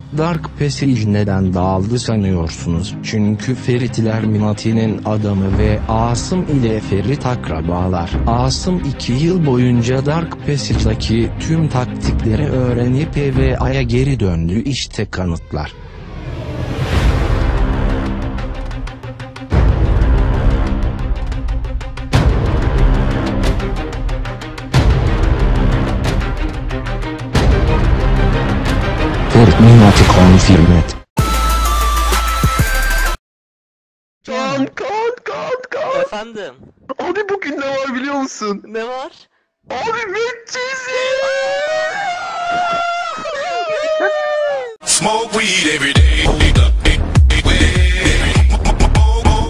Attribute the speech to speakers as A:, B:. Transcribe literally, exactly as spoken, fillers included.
A: Dark Passage neden dağıldı sanıyorsunuz? Çünkü Ferit Illuminati'nin adamı ve Asım ile Ferit akrabalar. Asım iki yıl boyunca Dark Passage'daki tüm taktikleri öğrenip ve Ay'a geri döndü, işte kanıtlar. Ferit Illuminati confirmed.
B: Kaan, Kaan, Kaan, Kaan.
C: Efendim,
B: Abi bugün ne var biliyor musun?
C: ne var?
B: Abi Medcezir.
D: Smoke weed every day.